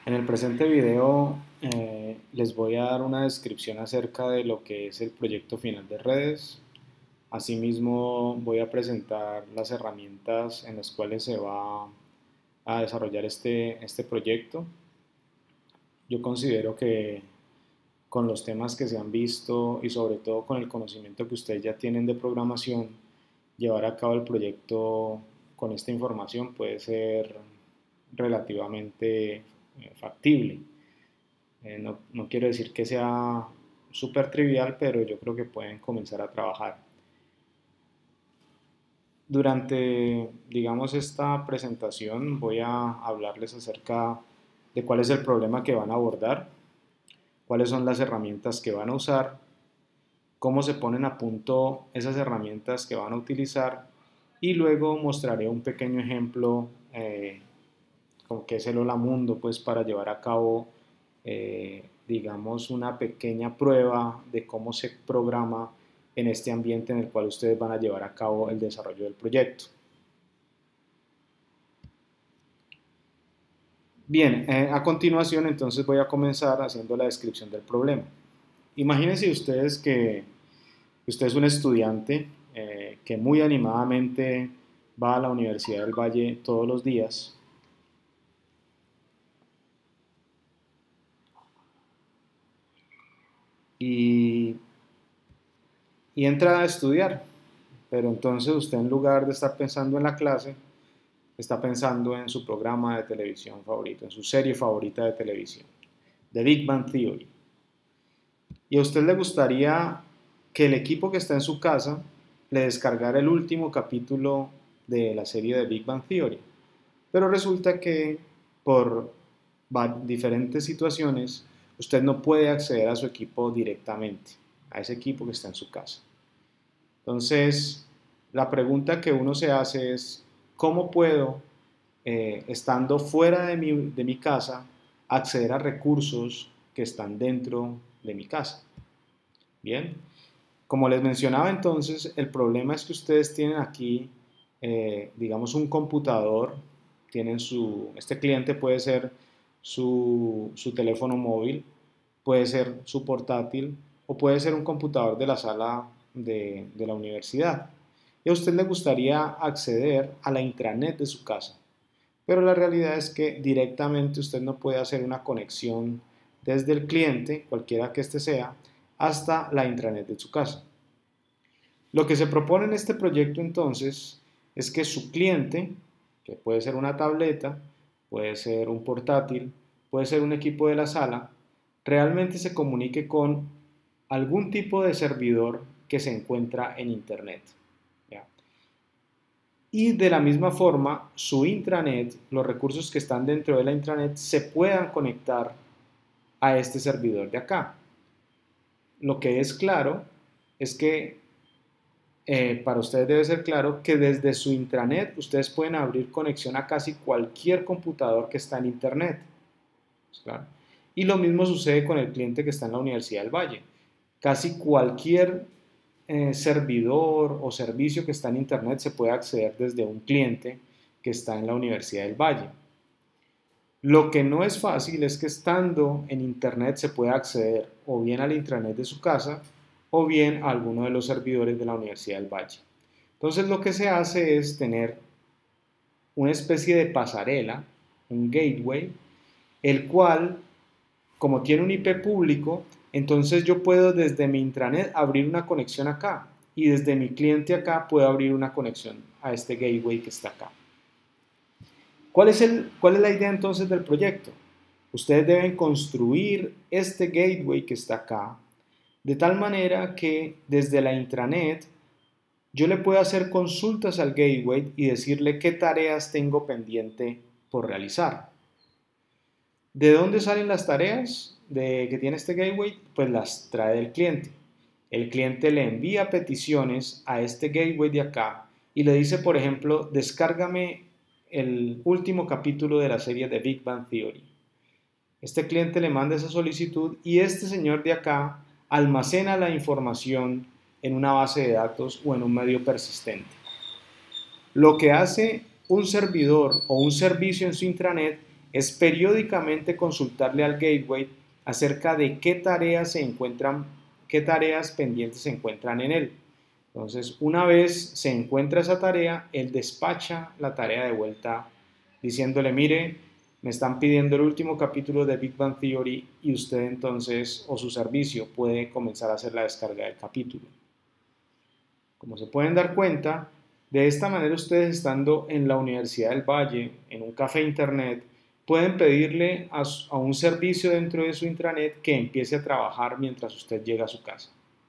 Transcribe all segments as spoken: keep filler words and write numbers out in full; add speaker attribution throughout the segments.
Speaker 1: En el presente video eh, les voy a dar una descripción acerca de lo que es el proyecto final de redes. Asimismo, voy a presentar las herramientas en las cuales se va a desarrollar este, este proyecto. Yo considero que con los temas que se han visto y sobre todo con el conocimiento que ustedes ya tienen de programación, llevar a cabo el proyecto con esta información puede ser relativamente eh, factible. Eh, no, no quiero decir que sea súper trivial, pero yo creo que pueden comenzar a trabajar. Durante, digamos, esta presentación voy a hablarles acerca de cuál es el problema que van a abordar, cuáles son las herramientas que van a usar, cómo se ponen a punto esas herramientas que van a utilizar y luego mostraré un pequeño ejemplo eh, como que es el Hola Mundo, pues para llevar a cabo, eh, digamos, una pequeña prueba de cómo se programa en este ambiente en el cual ustedes van a llevar a cabo el desarrollo del proyecto. Bien, eh, a continuación entonces voy a comenzar haciendo la descripción del problema. Imagínense ustedes que usted es un estudiante eh, que muy animadamente va a la Universidad del Valle todos los días y, y entra a estudiar, pero entonces usted en lugar de estar pensando en la clase, está pensando en su programa de televisión favorito, en su serie favorita de televisión, The Big Bang Theory. Y a usted le gustaría que el equipo que está en su casa le descargara el último capítulo de la serie de Big Bang Theory. Pero resulta que por diferentes situaciones usted no puede acceder a su equipo directamente, a ese equipo que está en su casa. Entonces, la pregunta que uno se hace es, ¿cómo puedo, eh, estando fuera de mi, de mi casa, acceder a recursos que están dentro de mi casa? Bien, como les mencionaba entonces, el problema es que ustedes tienen aquí, eh, digamos, un computador, tienen su, este cliente puede ser su, su teléfono móvil, puede ser su portátil o puede ser un computador de la sala de, de la universidad. Y a usted le gustaría acceder a la intranet de su casa, pero la realidad es que directamente usted no puede hacer una conexión desde el cliente, cualquiera que éste sea, hasta la intranet de su casa. Lo que se propone en este proyecto entonces es que su cliente, que puede ser una tableta, puede ser un portátil, puede ser un equipo de la sala, realmente se comunique con algún tipo de servidor que se encuentra en Internet. ¿Ya? Y de la misma forma, su intranet, los recursos que están dentro de la intranet, se puedan conectar a este servidor de acá. Lo que es claro es que eh, para ustedes debe ser claro que desde su intranet ustedes pueden abrir conexión a casi cualquier computador que está en Internet. ¿Claro? Y lo mismo sucede con el cliente que está en la Universidad del Valle. Casi cualquier eh, servidor o servicio que está en Internet se puede acceder desde un cliente que está en la Universidad del Valle. Lo que no es fácil es que estando en Internet se pueda acceder o bien al intranet de su casa o bien a alguno de los servidores de la Universidad del Valle. Entonces lo que se hace es tener una especie de pasarela, un gateway, el cual, como tiene un I P público, entonces yo puedo desde mi intranet abrir una conexión acá y desde mi cliente acá puedo abrir una conexión a este gateway que está acá. ¿Cuál es, el, ¿Cuál es la idea entonces del proyecto? Ustedes deben construir este gateway que está acá de tal manera que desde la intranet yo le pueda hacer consultas al gateway y decirle qué tareas tengo pendiente por realizar. ¿De dónde salen las tareas de, que tiene este gateway? Pues las trae del cliente. El cliente le envía peticiones a este gateway de acá y le dice, por ejemplo, descárgame el último capítulo de la serie de Big Bang Theory. Este cliente le manda esa solicitud y este señor de acá almacena la información en una base de datos o en un medio persistente. Lo que hace un servidor o un servicio en su intranet es periódicamente consultarle al gateway acerca de qué tareas se encuentran, qué tareas pendientes se encuentran en él. Entonces, una vez se encuentra esa tarea, él despacha la tarea de vuelta diciéndole, mire, me están pidiendo el último capítulo de Big Bang Theory y usted entonces, o su servicio, puede comenzar a hacer la descarga del capítulo. Como se pueden dar cuenta, de esta manera ustedes estando en la Universidad del Valle, en un café internet, pueden pedirle a, a un servicio dentro de su intranet que empiece a trabajar mientras usted llega a su casa.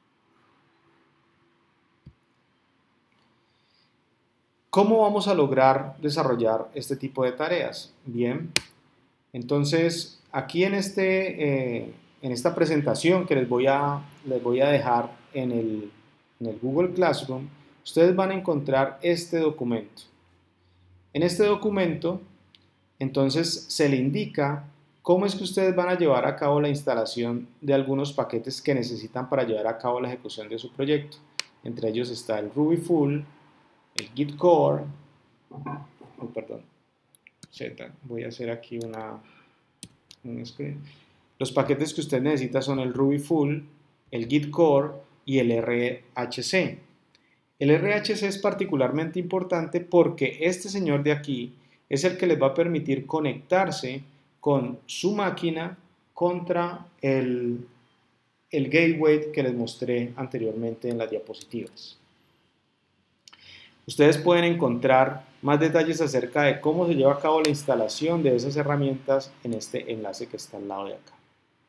Speaker 1: ¿Cómo vamos a lograr desarrollar este tipo de tareas? Bien, entonces aquí en, este, eh, en esta presentación que les voy a, les voy a dejar en el, en el Google Classroom, ustedes van a encontrar este documento. En este documento, entonces, se le indica cómo es que ustedes van a llevar a cabo la instalación de algunos paquetes que necesitan para llevar a cabo la ejecución de su proyecto. Entre ellos está el Ruby Full, el Git Core, oh, perdón, Z, voy a hacer aquí una, un screen. Los paquetes que usted necesita son el Ruby Full, el Git Core y el R H C. El R H C es particularmente importante porque este señor de aquí es el que les va a permitir conectarse con su máquina contra el, el gateway que les mostré anteriormente en las diapositivas. Ustedes pueden encontrar más detalles acerca de cómo se lleva a cabo la instalación de esas herramientas en este enlace que está al lado de acá.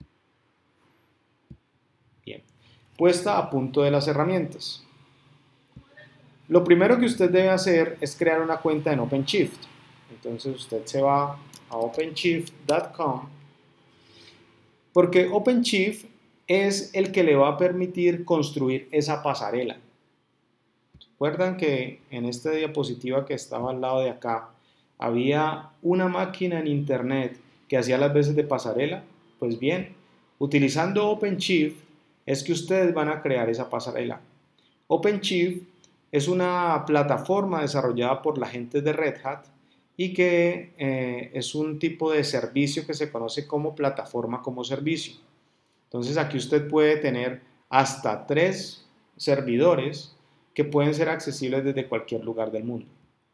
Speaker 1: Bien, puesta a punto de las herramientas. Lo primero que usted debe hacer es crear una cuenta en OpenShift. Entonces usted se va a OpenShift punto com porque OpenShift es el que le va a permitir construir esa pasarela. ¿Recuerdan que en esta diapositiva que estaba al lado de acá había una máquina en internet que hacía las veces de pasarela? Pues bien, utilizando OpenShift es que ustedes van a crear esa pasarela. OpenShift es una plataforma desarrollada por la gente de Red Hat y que eh, es un tipo de servicio que se conoce como plataforma como servicio. Entonces aquí usted puede tener hasta tres servidores que pueden ser accesibles desde cualquier lugar del mundo.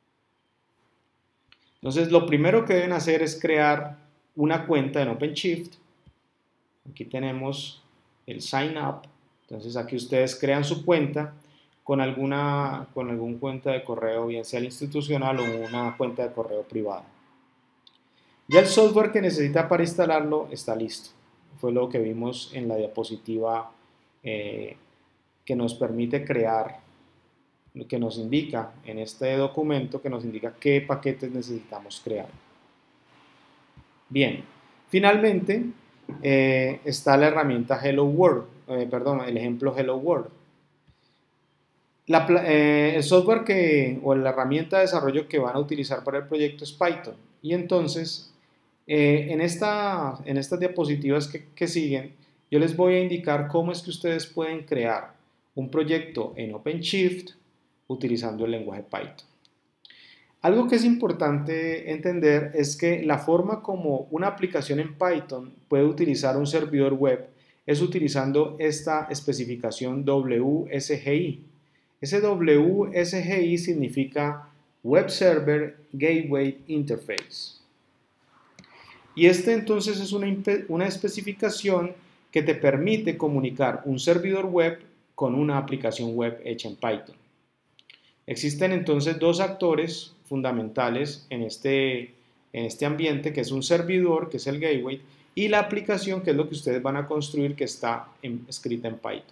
Speaker 1: Entonces lo primero que deben hacer es crear una cuenta en OpenShift. Aquí tenemos el Sign Up. Entonces aquí ustedes crean su cuenta con alguna con algún cuenta de correo, bien sea el institucional o una cuenta de correo privada. Ya el software que necesita para instalarlo está listo. Fue lo que vimos en la diapositiva eh, que nos permite crear, que nos indica en este documento, que nos indica qué paquetes necesitamos crear. Bien, finalmente eh, está la herramienta Hello World, eh, perdón, el ejemplo Hello World. La, eh, el software que, o la herramienta de desarrollo que van a utilizar para el proyecto es Python. Y entonces, eh, en, esta, en estas diapositivas que, que siguen, yo les voy a indicar cómo es que ustedes pueden crear un proyecto en OpenShift utilizando el lenguaje Python. Algo que es importante entender es que la forma como una aplicación en Python puede utilizar un servidor web es utilizando esta especificación W S G I. Ese W S G I significa Web Server Gateway Interface. Y este entonces es una, una especificación que te permite comunicar un servidor web con una aplicación web hecha en Python. Existen entonces dos actores fundamentales en este, en este ambiente, que es un servidor, que es el gateway, y la aplicación, que es lo que ustedes van a construir, que está en, escrita en Python.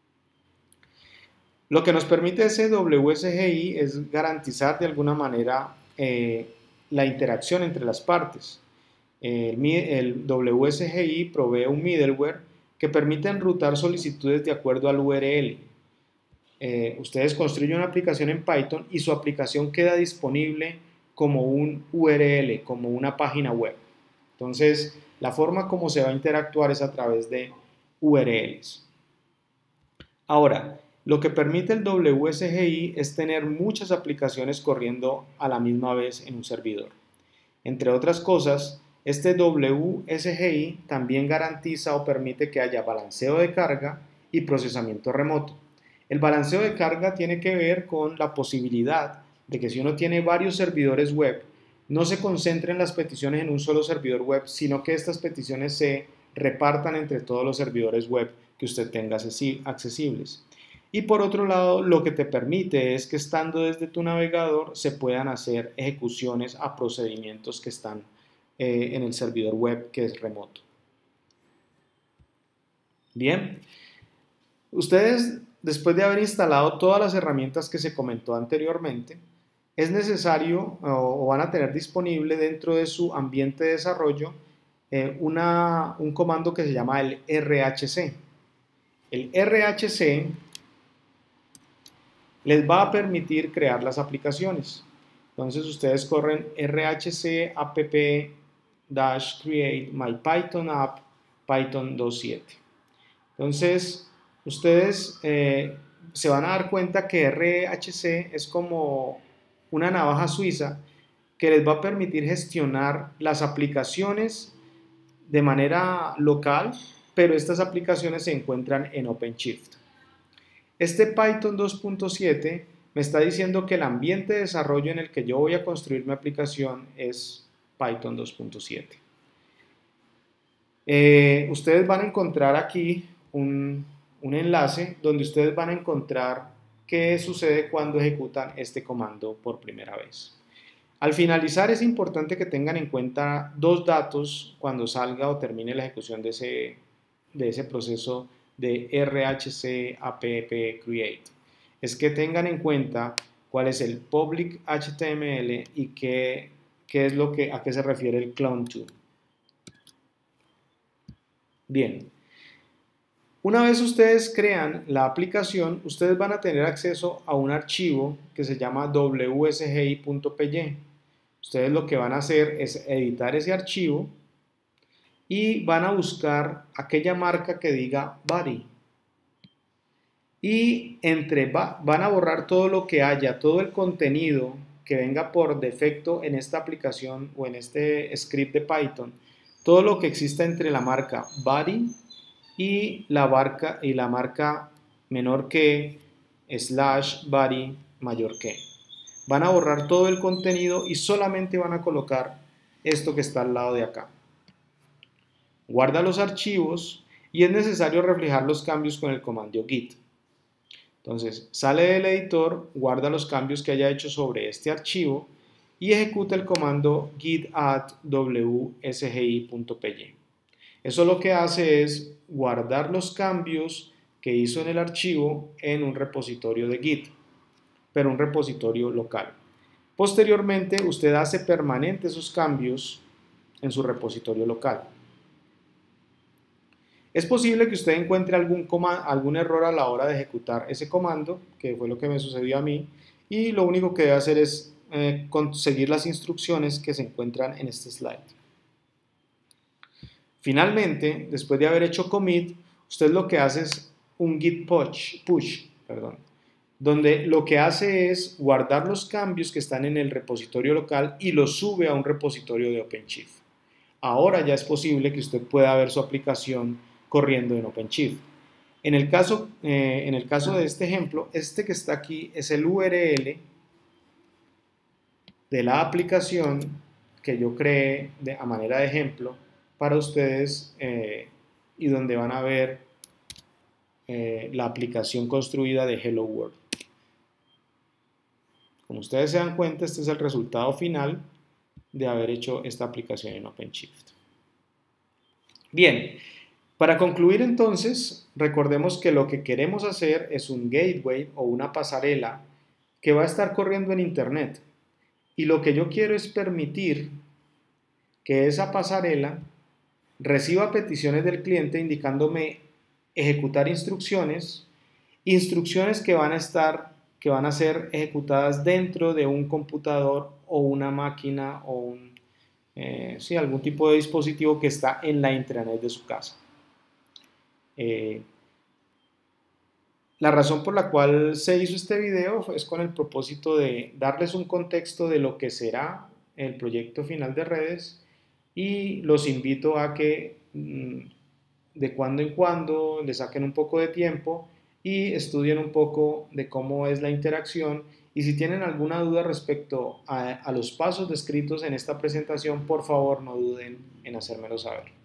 Speaker 1: Lo que nos permite ese W S G I es garantizar de alguna manera eh, la interacción entre las partes. El, el W S G I provee un middleware que permite enrutar solicitudes de acuerdo al U R L. Eh, ustedes construyen una aplicación en Python y su aplicación queda disponible como un U R L, como una página web. Entonces, la forma como se va a interactuar es a través de U R Ls. Ahora, lo que permite el W S G I es tener muchas aplicaciones corriendo a la misma vez en un servidor. Entre otras cosas, Este W S G I también garantiza o permite que haya balanceo de carga y procesamiento remoto. El balanceo de carga tiene que ver con la posibilidad de que si uno tiene varios servidores web, no se concentren las peticiones en un solo servidor web, sino que estas peticiones se repartan entre todos los servidores web que usted tenga accesibles. Y por otro lado, lo que te permite es que estando desde tu navegador se puedan hacer ejecuciones a procedimientos que están eh, en el servidor web que es remoto. Bien, ustedes después de haber instalado todas las herramientas que se comentó anteriormente, es necesario o van a tener disponible dentro de su ambiente de desarrollo eh, una, un comando que se llama el R H C. El R H C les va a permitir crear las aplicaciones. Entonces ustedes corren R H C app dash create my Python app Python dos punto siete. Entonces ustedes eh, se van a dar cuenta que R H C es como una navaja suiza que les va a permitir gestionar las aplicaciones de manera local, pero estas aplicaciones se encuentran en OpenShift. Este Python dos punto siete me está diciendo que el ambiente de desarrollo en el que yo voy a construir mi aplicación es Python dos punto siete. Eh, ustedes van a encontrar aquí un, un enlace donde ustedes van a encontrar qué sucede cuando ejecutan este comando por primera vez. Al finalizar es importante que tengan en cuenta dos datos cuando salga o termine la ejecución de ese, de ese proceso de R H C app create. Es que tengan en cuenta cuál es el public H T M L y qué, qué es lo que, a qué se refiere el clone to. Bien, una vez ustedes crean la aplicación, ustedes van a tener acceso a un archivo que se llama w s g i punto p y. Ustedes lo que van a hacer es editar ese archivo y van a buscar aquella marca que diga body. Y entre van a borrar todo lo que haya, todo el contenido que venga por defecto en esta aplicación o en este script de Python, todo lo que exista entre la marca body y la marca, y la marca menor que slash body mayor que. Van a borrar todo el contenido y solamente van a colocar esto que está al lado de acá. Guarda los archivos y es necesario reflejar los cambios con el comando git. Entonces, sale del editor, guarda los cambios que haya hecho sobre este archivo y ejecuta el comando git add w s g i punto p y. Eso lo que hace es guardar los cambios que hizo en el archivo en un repositorio de Git, pero un repositorio local. Posteriormente, usted hace permanentes esos cambios en su repositorio local. Es posible que usted encuentre algún, algún error a la hora de ejecutar ese comando, que fue lo que me sucedió a mí, y lo único que debe hacer es eh, conseguir las instrucciones que se encuentran en este slide. Finalmente, después de haber hecho commit, usted lo que hace es un git push, push perdón, donde lo que hace es guardar los cambios que están en el repositorio local y los sube a un repositorio de OpenShift. Ahora ya es posible que usted pueda ver su aplicación corriendo en OpenShift. En el caso, eh, en el caso de este ejemplo, este que está aquí es el U R L de la aplicación que yo creé de, a manera de ejemplo para ustedes eh, y donde van a ver eh, la aplicación construida de Hello World. Como ustedes se dan cuenta, este es el resultado final de haber hecho esta aplicación en OpenShift. Bien, para concluir entonces, recordemos que lo que queremos hacer es un gateway o una pasarela que va a estar corriendo en Internet. Y lo que yo quiero es permitir que esa pasarela reciba peticiones del cliente indicándome ejecutar instrucciones, instrucciones que van a estar, que van a ser ejecutadas dentro de un computador o una máquina o un, eh, sí, algún tipo de dispositivo que está en la intranet de su casa. Eh, la razón por la cual se hizo este video es con el propósito de darles un contexto de lo que será el proyecto final de redes y los invito a que mm, de cuando en cuando le saquen un poco de tiempo y estudien un poco de cómo es la interacción, y si tienen alguna duda respecto a, a los pasos descritos en esta presentación, por favor no duden en hacérmelo saber.